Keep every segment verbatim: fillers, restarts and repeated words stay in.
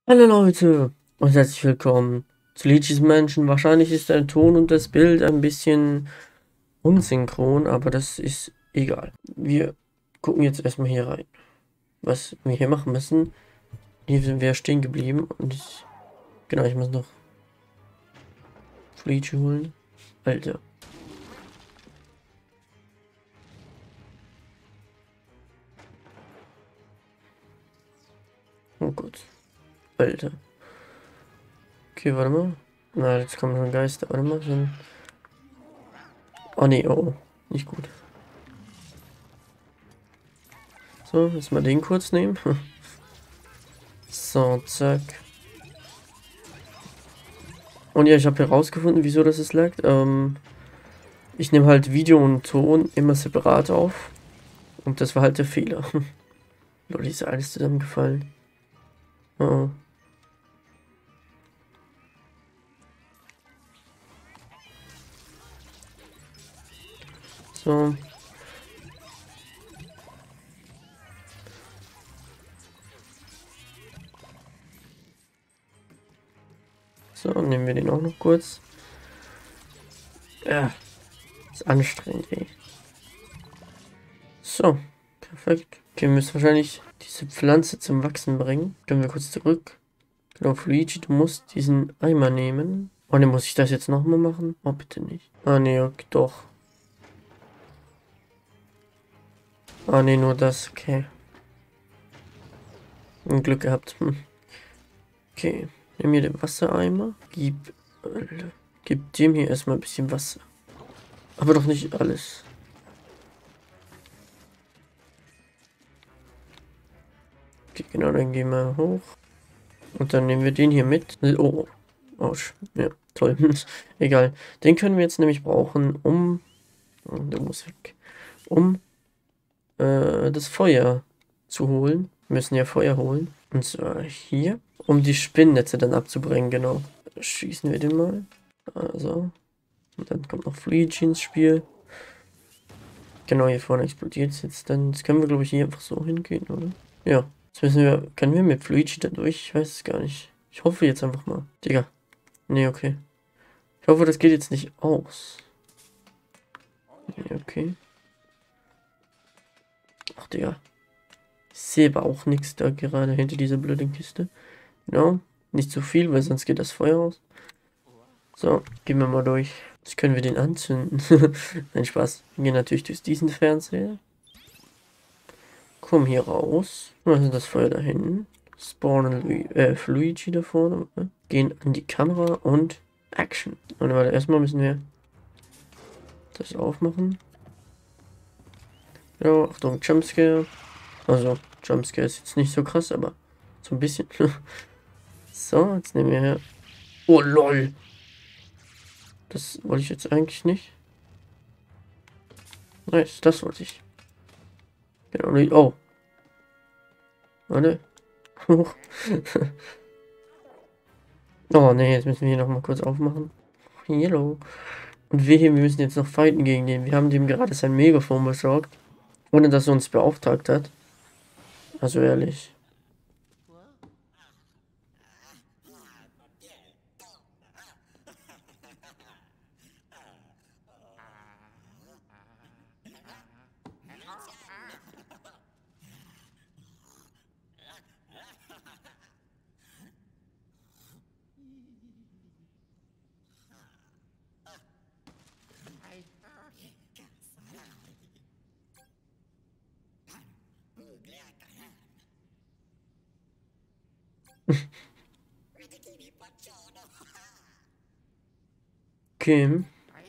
Hallo Leute und herzlich willkommen zu Luigi's Mansion. Wahrscheinlich ist der Ton und das Bild ein bisschen unsynchron, aber das ist egal. Wir gucken jetzt erstmal hier rein, was wir hier machen müssen. Hier sind wir stehen geblieben und ich, genau, ich muss noch Luigi holen. Alter. Oh Gott. Alter. Okay, warte mal. Na, jetzt kommen schon Geister. Warte mal. So. Oh nee, oh, oh. Nicht gut. So, jetzt mal den kurz nehmen. So, zack. Und ja, ich habe herausgefunden, wieso das es lag. Ähm, ich nehme halt Video und Ton immer separat auf. Und das war halt der Fehler. Lol, ist alles zusammengefallen. Oh, oh. So. So, nehmen wir den auch noch kurz. Ja, ist anstrengend, ey. So, perfekt. Okay, wir müssen wahrscheinlich diese Pflanze zum Wachsen bringen. Können wir kurz zurück. Genau, Luigi, du musst diesen Eimer nehmen. Oh ne, muss ich das jetzt nochmal machen? Oh, bitte nicht. Ah ne, okay, doch. Ah ne, nur das, okay. Ein Glück gehabt. Hm. Okay, nimm mir den Wassereimer. Gib, äh, gib dem hier erstmal ein bisschen Wasser. Aber doch nicht alles. Okay, genau, dann gehen wir hoch. Und dann nehmen wir den hier mit. Oh, oh, ja, toll. Egal. Den können wir jetzt nämlich brauchen, um... Oh, der muss weg. Um äh, das Feuer zu holen. Wir müssen ja Feuer holen. Und zwar hier. Um die Spinnnetze dann abzubringen, genau. Schießen wir den mal. Also. Und dann kommt noch Luigi ins Spiel. Genau, hier vorne explodiert es jetzt. Dann jetzt können wir, glaube ich, hier einfach so hingehen, oder? Ja. Jetzt müssen wir. Können wir mit Luigi da durch? Ich weiß es gar nicht. Ich hoffe jetzt einfach mal. Digga. Nee, okay. Ich hoffe, das geht jetzt nicht aus. Nee, okay. Ach, Digga. Ich sehe aber auch nichts da gerade hinter dieser blöden Kiste. Genau. Nicht zu viel, weil sonst geht das Feuer aus. So, gehen wir mal durch. Jetzt können wir den anzünden. Nein, Spaß. Wir gehen natürlich durch diesen Fernseher. Kommen hier raus. Was ist das Feuer da hinten? Spawnen Lu äh, Luigi da vorne. Gehen an die Kamera und Action. Und warte, erstmal müssen wir das aufmachen. Ja, Achtung, Jumpscare. Also, Jumpscare ist jetzt nicht so krass, aber so ein bisschen. So, jetzt nehmen wir her. Oh, lol. Das wollte ich jetzt eigentlich nicht. Nice, das wollte ich. Genau, oh. Warte. Huch. Oh ne, jetzt müssen wir hier nochmal kurz aufmachen. Yellow. Und wir hier, wir müssen jetzt noch fighten gegen den. Wir haben dem gerade sein Megafon besorgt. Ohne dass er uns beauftragt hat. Also ehrlich. Okay.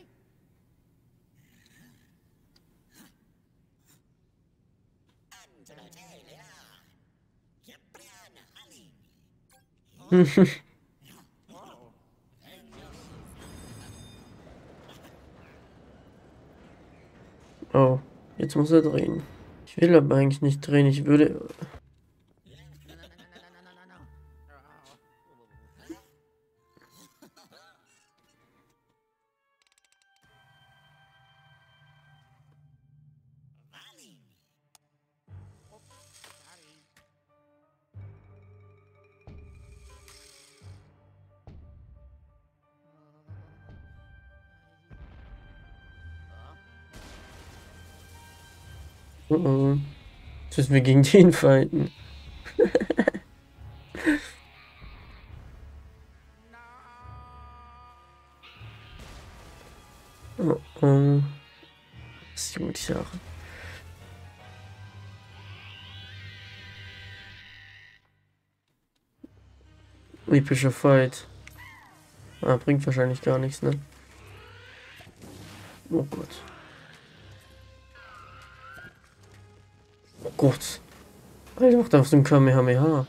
Oh, jetzt muss er drehen. Ich will aber eigentlich nicht drehen. Ich würde... Oh oh. Jetzt müssen wir gegen den fighten. Oh oh. Das ist die gute Sache. Epischer Fight. Ah, bringt wahrscheinlich gar nichts, ne? Oh Gott. Oh Gott. Alter, macht auf dem Kamehameha.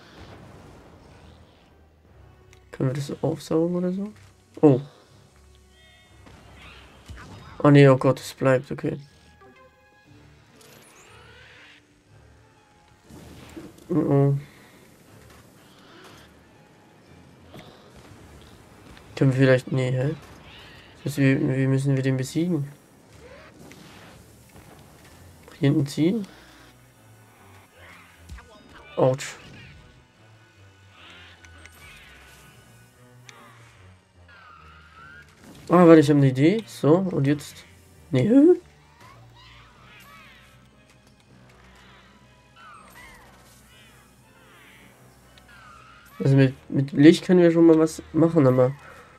Können wir das so aufsaugen oder so? Oh. Oh ne, oh Gott, es bleibt, okay. Oh oh. Können wir vielleicht. Nee, hä? Wie, wie müssen wir den besiegen? Hier hinten ziehen? Autsch. Ah, warte, ich habe eine Idee. So, und jetzt. Nee. Also mit, mit Licht können wir schon mal was machen, aber.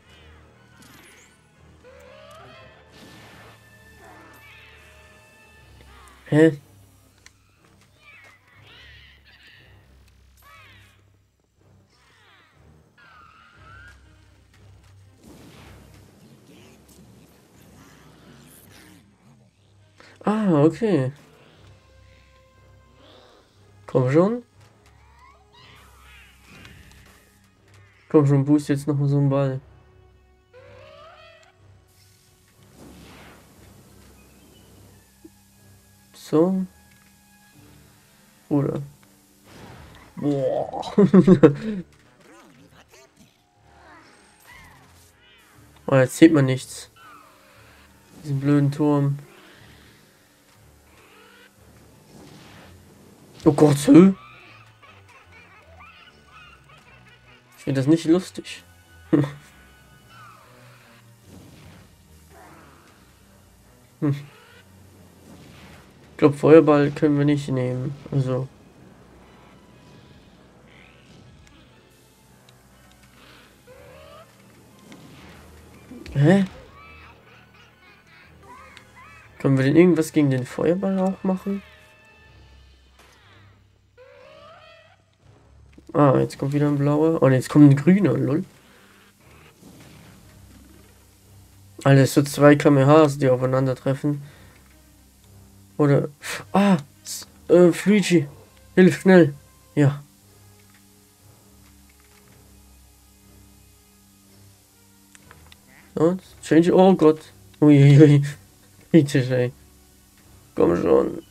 Hä? Ah, okay. Komm schon. Komm schon, boost jetzt noch mal so einen Ball. So. Oder. Boah. Oh, jetzt sieht man nichts. Diesen blöden Turm. Oh Gott, hä? Ich finde das nicht lustig. Hm. Ich glaube, Feuerball können wir nicht nehmen. Also. Hä? Können wir denn irgendwas gegen den Feuerball auch machen? Ah, jetzt kommt wieder ein blauer. Oh, ne, jetzt kommt ein grüner, lol. Alter, so zwei Kamehamehas, die aufeinandertreffen. Oder. Ah! Äh, Luigi! Hilf schnell! Ja. Und? Change. Oh Gott! Uiuiui. Kritisch, ey. Komm schon.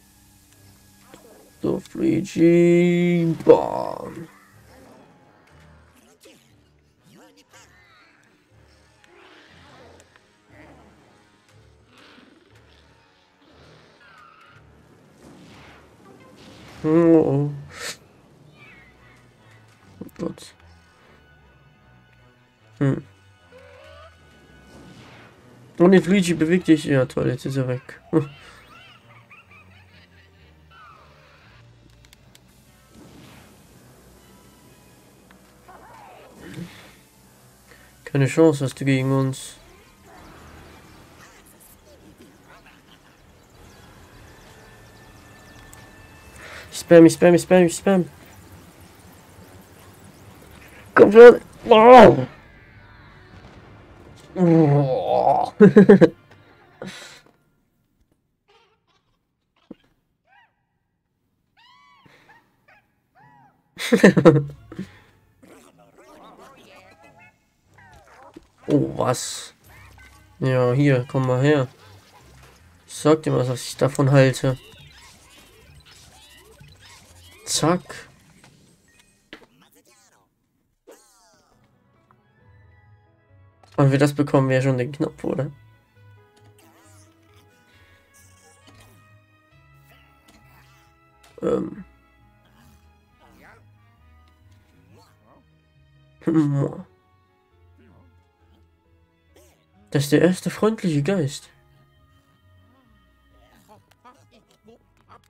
So, Luigi. Bam. Oh, oh. Oh Gott. Hm. Und jetzt Luigi bewegt dich. Ja, toll, jetzt ist er weg. Hm. Keine Chance hast du gegen uns. Ich spam, ich spam, ich spam, ich spam. Komm schon. Oh. Oh. Oh, was? Ja, hier, komm mal her. Ich sag dir mal, was ich davon halte. Zack. Und wir das bekommen, wir schon den Knopf, oder? Ähm. Das ist der erste freundliche Geist.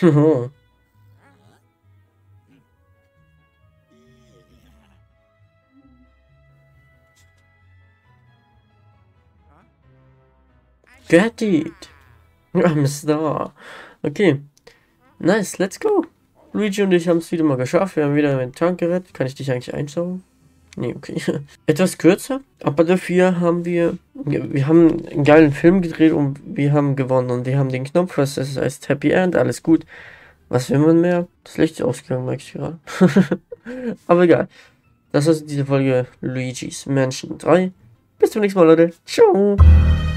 Get it! I'm a star. Okay. Nice, let's go. Luigi und ich haben es wieder mal geschafft. Wir haben wieder einen Tank gerettet. Kann ich dich eigentlich einsaugen? Nee, okay. Etwas kürzer, aber dafür haben wir, wir haben einen geilen Film gedreht und wir haben gewonnen und wir haben den Knopf, was das heißt Happy End, alles gut. Was will man mehr? Das Licht ist ausgegangen, merke ich gerade. Aber egal. Das ist diese Folge Luigi's Mansion drei. Bis zum nächsten Mal, Leute. Ciao.